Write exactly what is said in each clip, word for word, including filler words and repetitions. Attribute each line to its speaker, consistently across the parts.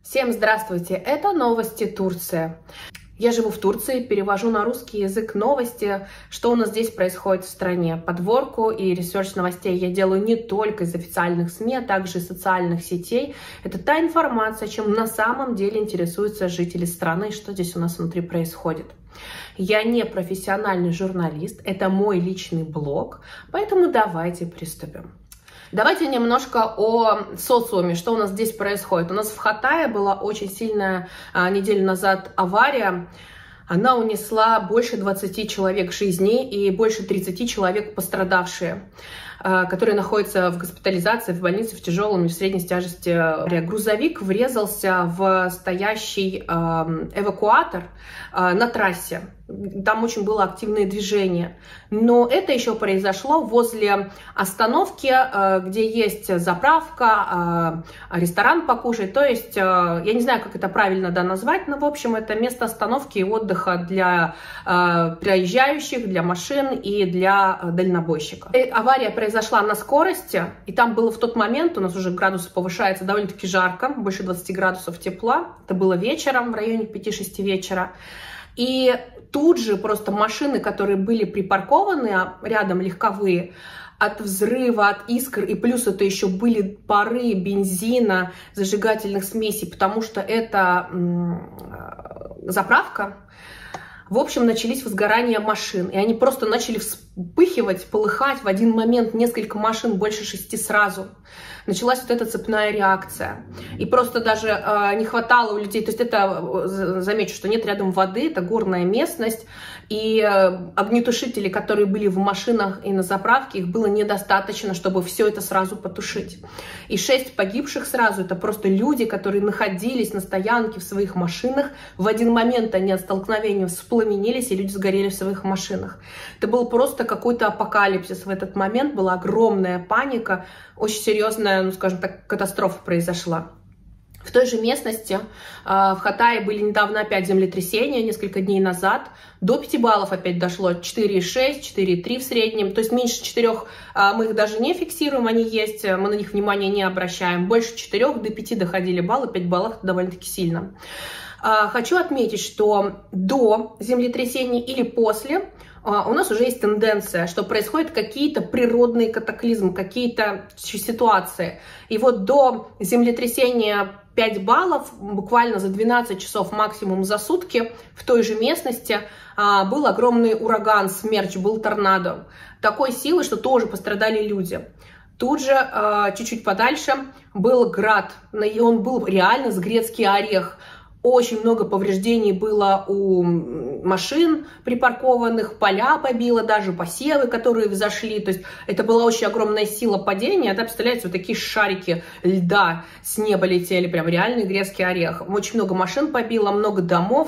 Speaker 1: Всем здравствуйте! Это новости Турции. Я живу в Турции, перевожу на русский язык новости, что у нас здесь происходит в стране. Подборку и ресерч новостей я делаю не только из официальных СМИ, а также из социальных сетей. Это та информация, чем на самом деле интересуются жители страны, что здесь у нас внутри происходит. Я не профессиональный журналист, это мой личный блог, поэтому давайте приступим. Давайте немножко о социуме, что у нас здесь происходит. У нас в Хатае была очень сильная а, неделю назад авария. Она унесла больше двадцати человек жизней и больше тридцати человек пострадавшие, а, которые находятся в госпитализации, в больнице в тяжелом и средней тяжести. Грузовик врезался в стоящий а, эвакуатор а, на трассе. Там очень было активное движение. Но это еще произошло возле остановки, где есть заправка, ресторан покушать. То есть, я не знаю, как это правильно да, назвать, но, в общем, это место остановки и отдыха для проезжающих, для машин и для дальнобойщиков. И авария произошла на скорости, и там было в тот момент, у нас уже градус повышается, довольно-таки жарко, больше двадцати градусов тепла. Это было вечером, в районе пяти-шести вечера. И тут же просто машины, которые были припаркованы рядом, легковые, от взрыва, от искр, и плюс это еще были пары бензина, зажигательных смесей, потому что это заправка. В общем, начались возгорания машин, и они просто начали вспыхивать, полыхать в один момент, несколько машин, больше шести сразу. Началась вот эта цепная реакция. И просто даже э, не хватало у людей, то есть это, замечу, что нет рядом воды, это горная местность, и э, огнетушителей, которые были в машинах и на заправке, их было недостаточно, чтобы все это сразу потушить. И шесть погибших сразу, это просто люди, которые находились на стоянке в своих машинах, в один момент они от столкновения воспламенились, и люди сгорели в своих машинах. Это был просто какой-то апокалипсис в этот момент, была огромная паника, очень серьезная, ну, скажем так, катастрофа произошла. В той же местности э, в Хатае были недавно опять землетрясения, несколько дней назад. До пяти баллов опять дошло, четыре и шесть, четыре и три в среднем. То есть меньше четырёх э, мы их даже не фиксируем, они есть, мы на них внимания не обращаем. Больше четырёх до пяти доходили баллы, пять баллов это довольно-таки сильно. Э, хочу отметить, что до землетрясений или после у нас уже есть тенденция, что происходят какие-то природные катаклизмы, какие-то ситуации. И вот до землетрясения пять баллов, буквально за двенадцать часов максимум за сутки, в той же местности был огромный ураган, смерч, был торнадо. Такой силы, что тоже пострадали люди. Тут же, чуть-чуть подальше, был град, и он был реально с грецкий орех. Очень много повреждений было у машин припаркованных, поля побило, даже посевы, которые взошли. То есть это была очень огромная сила падения. Это, представляете, вот такие шарики льда с неба летели, прям реальный грецкий орех. Очень много машин побило, много домов,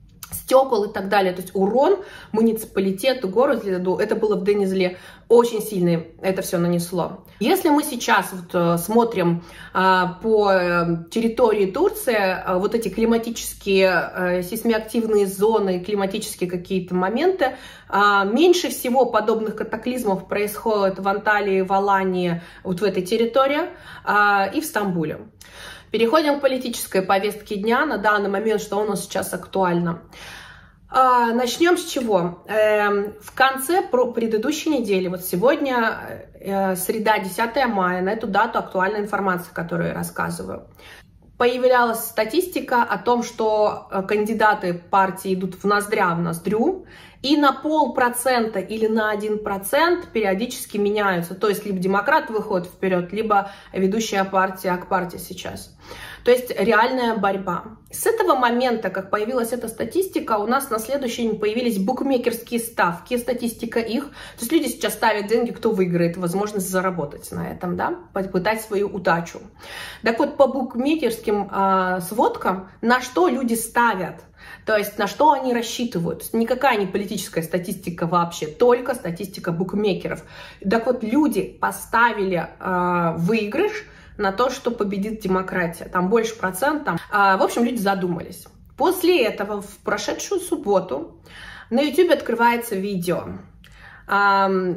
Speaker 1: стекол и так далее. То есть урон муниципалитету, городу, это было в Денизли, очень сильный это все нанесло. Если мы сейчас вот смотрим а, по территории Турции, а, вот эти климатические, а, сейсмоактивные зоны, климатические какие-то моменты, а, меньше всего подобных катаклизмов происходит в Анталии, в Алании, вот в этой территории а, и в Стамбуле. Переходим к политической повестке дня на данный момент, что у нас сейчас актуально. Начнем с чего? В конце предыдущей недели, вот сегодня, среда, десятое мая, на эту дату актуальная информация, которую я рассказываю. Появлялась статистика о том, что кандидаты партии идут в ноздря в ноздрю, и на полпроцента или на один процент периодически меняются. То есть либо демократы выходят вперед, либо ведущая партия Ак-партия сейчас. То есть реальная борьба. С этого момента, как появилась эта статистика, у нас на следующий день появились букмекерские ставки, статистика их. То есть люди сейчас ставят деньги, кто выиграет, возможность заработать на этом, да, попытать свою удачу. Так вот, по букмекерским э, сводкам, на что люди ставят? То есть на что они рассчитывают? То есть никакая не политическая статистика вообще, только статистика букмекеров. Так вот, люди поставили э, выигрыш на то, что победит демократия. Там больше процентов. Э, в общем, люди задумались. После этого в прошедшую субботу на ютубе открывается видео. Э,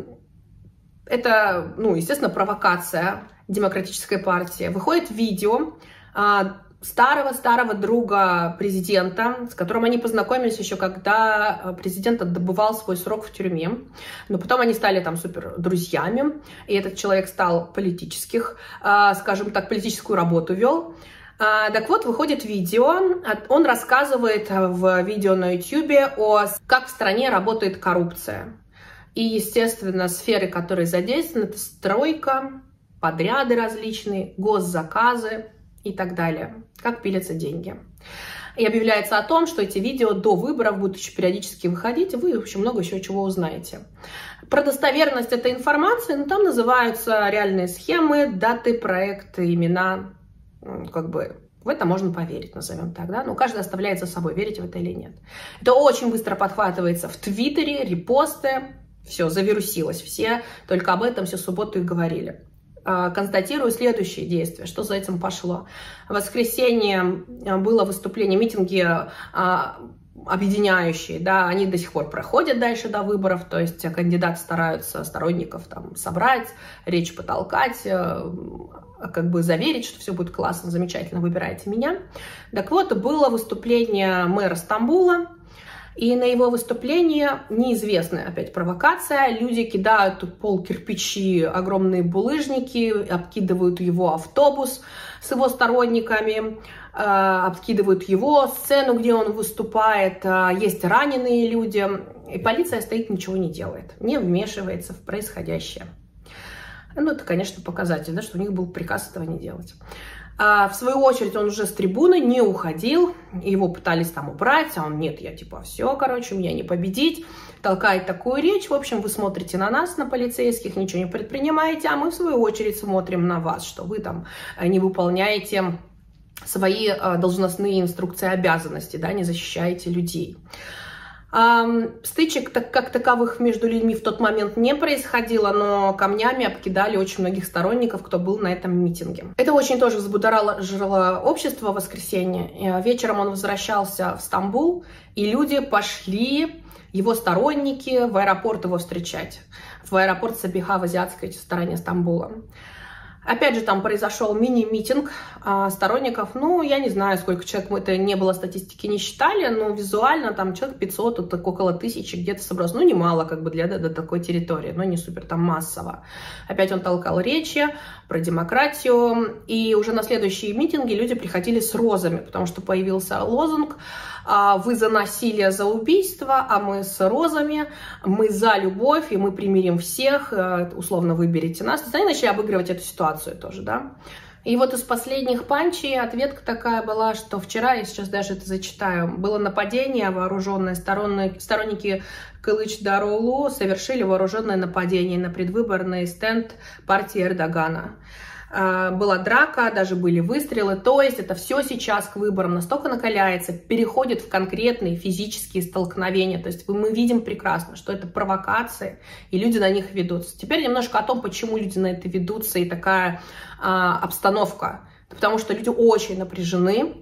Speaker 1: это, ну, естественно, провокация демократической партии. Выходит видео, э, старого-старого друга президента, с которым они познакомились еще, когда президент отбывал свой срок в тюрьме. Но потом они стали там супер друзьями, и этот человек стал политических, скажем так, политическую работу вел. Так вот, выходит видео, он рассказывает в видео на ютубе о как в стране работает коррупция. И, естественно, сферы, которые задействованы, это стройка, подряды различные, госзаказы и так далее. Как пилятся деньги. И объявляется о том, что эти видео до выборов будут еще периодически выходить, и вы очень много еще чего узнаете. Про достоверность этой информации, ну, там называются реальные схемы, даты, проекты, имена. Как бы в это можно поверить, назовем так, да? Но каждый оставляет за собой, верите в это или нет. Это очень быстро подхватывается в Твиттере, репосты, все, завирусилось, все только об этом всю субботу и говорили. Констатирую следующие действия, что за этим пошло. В воскресенье было выступление, митинги объединяющие, да, они до сих пор проходят дальше до выборов, то есть кандидаты стараются сторонников там собрать, речь потолкать, как бы заверить, что все будет классно, замечательно, выбирайте меня. Так вот, было выступление мэра Стамбула, и на его выступление неизвестная опять провокация. Люди кидают пол кирпичи, огромные булыжники, обкидывают его автобус с его сторонниками, обкидывают его сцену, где он выступает. Есть раненые люди. И полиция стоит, ничего не делает, не вмешивается в происходящее. Ну, это, конечно, показатель, да, что у них был приказ этого не делать. А в свою очередь он уже с трибуны не уходил, его пытались там убрать, а он нет, я типа все, короче, меня не победить, толкает такую речь. В общем, вы смотрите на нас, на полицейских, ничего не предпринимаете, а мы в свою очередь смотрим на вас, что вы там не выполняете свои должностные инструкции, обязанности, да, не защищаете людей. Стычек так, как таковых между людьми в тот момент не происходило, но камнями обкидали очень многих сторонников, кто был на этом митинге. Это очень тоже взбудоражило общество в воскресенье. Вечером он возвращался в Стамбул, и люди пошли, его сторонники, в аэропорт его встречать. В аэропорт Сабиха в азиатской стороне Стамбула. Опять же, там произошел мини-митинг а, сторонников. Ну, я не знаю, сколько человек, мы это не было статистики, не считали, но визуально там человек пятьсот, тут около тысячи где-то собралось. Ну, немало как бы для, для такой территории, но не супер там массово. Опять он толкал речи про демократию. И уже на следующие митинги люди приходили с розами, потому что появился лозунг: «Вы за насилие, за убийство, а мы с розами, мы за любовь, и мы примирим всех, условно выберите нас». То есть они начали обыгрывать эту ситуацию тоже, да. И вот из последних панчей ответка такая была, что вчера, я сейчас даже это зачитаю, было нападение, вооруженное, сторонники Кылычдароглу совершили вооруженное нападение на предвыборный стенд партии Эрдогана. Была драка, даже были выстрелы, то есть это все сейчас к выборам настолько накаляется, переходит в конкретные физические столкновения, то есть мы видим прекрасно, что это провокации, и люди на них ведутся. Теперь немножко о том, почему люди на это ведутся, и такая а, обстановка, потому что люди очень напряжены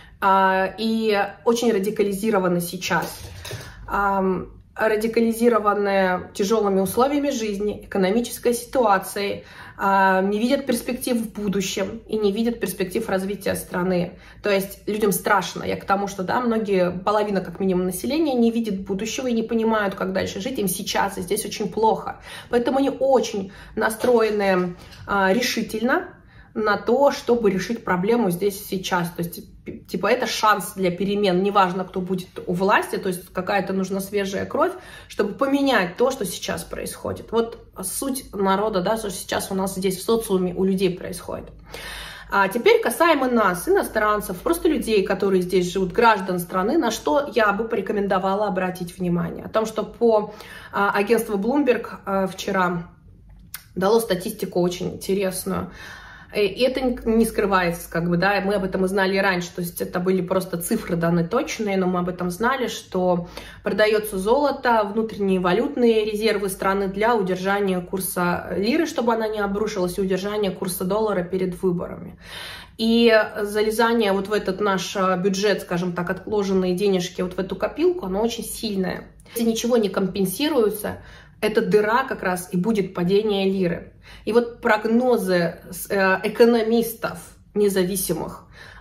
Speaker 1: а, и очень радикализированы сейчас. А, радикализированные тяжелыми условиями жизни, экономической ситуацией, не видят перспектив в будущем и не видят перспектив развития страны. То есть людям страшно. Я к тому, что да, многие, половина как минимум населения не видит будущего и не понимают, как дальше жить. Им сейчас и здесь очень плохо. Поэтому они очень настроены а, решительно на то, чтобы решить проблему здесь и сейчас. То есть, типа, это шанс для перемен. Неважно, кто будет у власти, то есть какая-то нужна свежая кровь, чтобы поменять то, что сейчас происходит. Вот суть народа, да, что сейчас у нас здесь в социуме у людей происходит. А теперь касаемо нас, иностранцев, просто людей, которые здесь живут, граждан страны, на что я бы порекомендовала обратить внимание. О том, что по а, агентству Bloomberg а, вчера дало статистику очень интересную. И это не скрывается, как бы, да, мы об этом и знали раньше, то есть это были просто цифры данные точные, но мы об этом знали, что продается золото, внутренние валютные резервы страны для удержания курса лиры, чтобы она не обрушилась, и удержания курса доллара перед выборами. И залезание вот в этот наш бюджет, скажем так, отложенные денежки вот в эту копилку, оно очень сильное. Если ничего не компенсируется, эта дыра как раз и будет падение лиры. И вот прогнозы экономистов независимых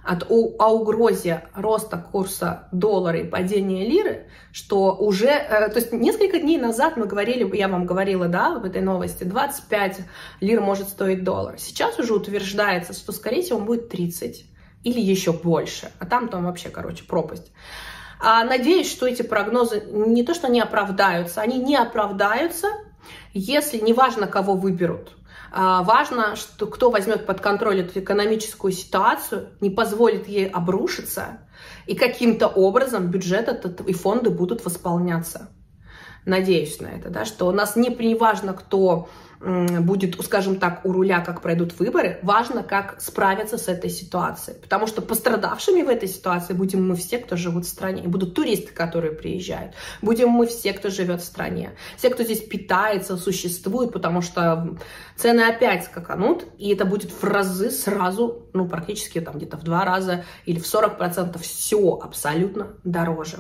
Speaker 1: от, о, о угрозе роста курса доллара и падения лиры, что уже, э, то есть несколько дней назад мы говорили, я вам говорила, да, в этой новости, двадцать пять лир может стоить доллар. Сейчас уже утверждается, что, скорее всего, он будет тридцать или еще больше, а там там вообще, короче, пропасть. А надеюсь, что эти прогнозы не то, что не оправдаются, они не оправдаются, если неважно, кого выберут. Важно, что кто возьмет под контроль эту экономическую ситуацию, не позволит ей обрушиться, и каким-то образом бюджет этот и фонды будут восполняться. Надеюсь на это, да, что у нас не, не важно, кто будет, скажем так, у руля, как пройдут выборы, важно, как справиться с этой ситуацией. Потому что пострадавшими в этой ситуации будем мы все, кто живут в стране. И будут туристы, которые приезжают. Будем мы все, кто живет в стране. Все, кто здесь питается, существует, потому что цены опять скаканут, и это будет в разы сразу, ну, практически там где-то в два раза или в сорок процентов все абсолютно дороже.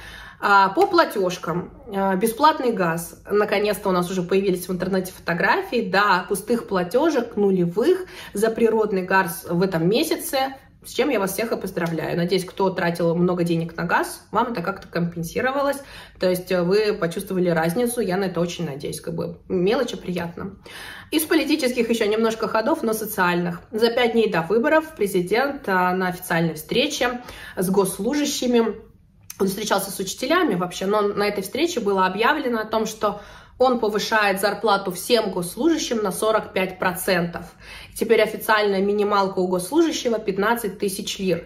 Speaker 1: По платежкам. Бесплатный газ. Наконец-то у нас уже появились в интернете фотографии. Да, пустых платежек, нулевых за природный газ в этом месяце. С чем я вас всех и поздравляю. Надеюсь, кто тратил много денег на газ, вам это как-то компенсировалось. То есть вы почувствовали разницу. Я на это очень надеюсь. Как бы мелочи приятно. Из политических еще немножко ходов, но социальных. За пять дней до выборов президент на официальной встрече с госслужащими, он встречался с учителями вообще, но на этой встрече было объявлено о том, что он повышает зарплату всем госслужащим на сорок пять процентов. Теперь официальная минималка у госслужащего пятнадцать тысяч лир.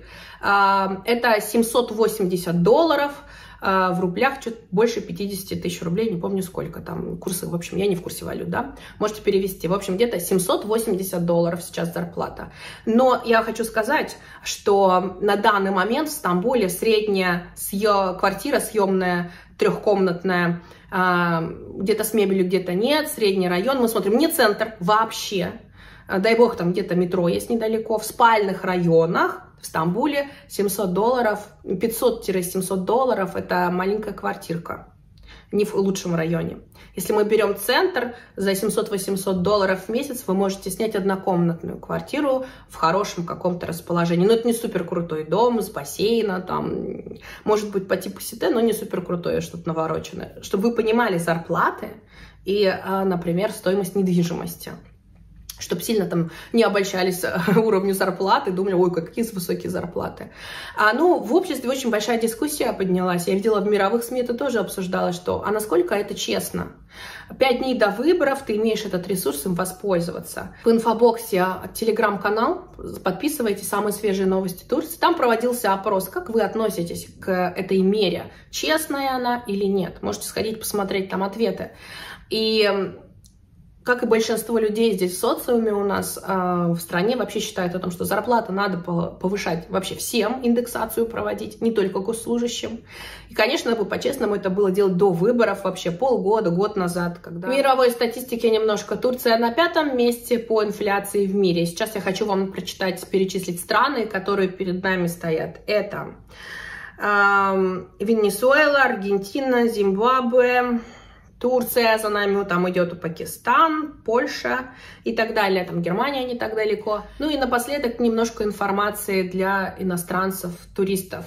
Speaker 1: Это семьсот восемьдесят долларов, в рублях чуть больше пятидесяти тысяч рублей, не помню сколько там курсы, в общем, я не в курсе валют, да, можете перевести. В общем, где-то семьсот восемьдесят долларов сейчас зарплата. Но я хочу сказать, что на данный момент в Стамбуле средняя съё... квартира съемная, трехкомнатная, где-то с мебелью, где-то нет, средний район, мы смотрим, не центр вообще, дай бог, там где-то метро есть недалеко, в спальных районах, в Стамбуле семьсот долларов, пятьсот-семьсот долларов, это маленькая квартирка, не в лучшем районе. Если мы берем центр, за семьсот-восемьсот долларов в месяц вы можете снять однокомнатную квартиру в хорошем каком-то расположении. Но это не супер крутой дом с бассейном, там, может быть по типу Сите, но не супер крутое, что-то навороченное. Чтобы вы понимали зарплаты и, например, стоимость недвижимости. Чтобы сильно там не обольщались уровню зарплаты, думали, ой, какие высокие зарплаты. А, ну, в обществе очень большая дискуссия поднялась. Я видела в мировых СМИ, это тоже обсуждалось, что, а насколько это честно? Пять дней до выборов ты имеешь этот ресурс им воспользоваться. В инфобоксе телеграм-канал, подписывайтесь, самые свежие новости Турции. Там проводился опрос, как вы относитесь к этой мере, честная она или нет. Можете сходить посмотреть там ответы. И как и большинство людей здесь в социуме у нас, э, в стране вообще считают о том, что зарплаты надо повышать вообще всем, индексацию проводить, не только госслужащим. И, конечно, по-честному это было делать до выборов, вообще полгода, год назад. Когда... В мировой статистике немножко. Турция на пятом месте по инфляции в мире. Сейчас я хочу вам прочитать, перечислить страны, которые перед нами стоят. Это э, Венесуэла, Аргентина, Зимбабве, Турция, за нами там идет Пакистан, Польша и так далее. Там Германия не так далеко. Ну и напоследок немножко информации для иностранцев, туристов.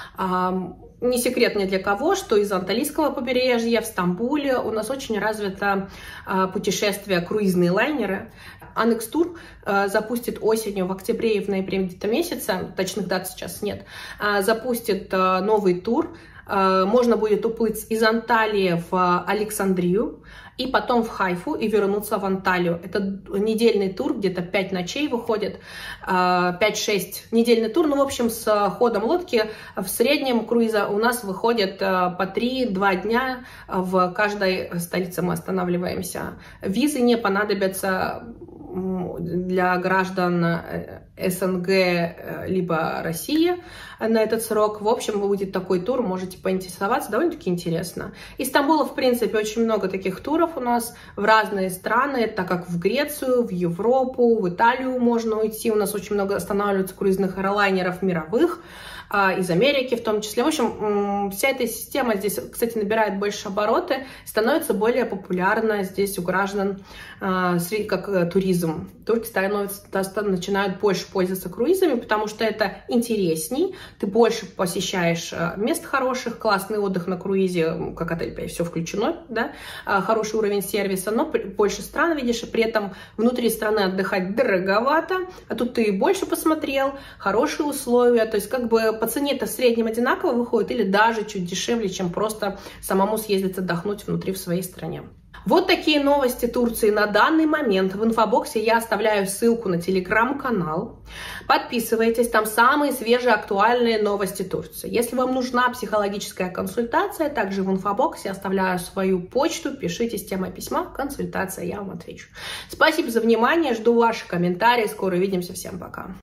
Speaker 1: Не секрет ни для кого, что из Анталийского побережья в Стамбуле у нас очень развито путешествие, круизные лайнеры. Анекс Тур запустит осенью, в октябре и в ноябре где-то месяца, точных дат сейчас нет, запустит новый тур. Можно будет уплыть из Анталии в Александрию, и потом в Хайфу, и вернуться в Анталию. Это недельный тур, где-то пять ночей выходит, пять-шесть недельный тур. Ну, в общем, с ходом лодки в среднем круиза у нас выходит по три-два дня. В каждой столице мы останавливаемся. Визы не понадобятся для граждан СНГ либо России на этот срок. В общем, будет такой тур, можете поинтересоваться, довольно-таки интересно. Из Стамбула, в принципе, очень много таких туров у нас в разные страны, так как в Грецию, в Европу, в Италию можно уйти. У нас очень много останавливаются круизных эйрлайнеров мировых, из Америки в том числе. В общем, вся эта система здесь, кстати, набирает больше обороты, становится более популярна здесь у граждан как туризм. Турки становятся, начинают больше больше пользоваться круизами, потому что это интересней, ты больше посещаешь мест хороших, классный отдых на круизе, как отель, все включено, да, хороший уровень сервиса, но больше стран видишь, и при этом внутри страны отдыхать дороговато, а тут ты больше посмотрел, хорошие условия, то есть как бы по цене это в среднем одинаково выходит или даже чуть дешевле, чем просто самому съездить отдохнуть внутри в своей стране. Вот такие новости Турции на данный момент. В инфобоксе я оставляю ссылку на телеграм-канал. Подписывайтесь, там самые свежие актуальные новости Турции. Если вам нужна психологическая консультация, также в инфобоксе оставляю свою почту, пишите с темой письма, консультация, я вам отвечу. Спасибо за внимание, жду ваши комментарии, скоро увидимся, всем пока.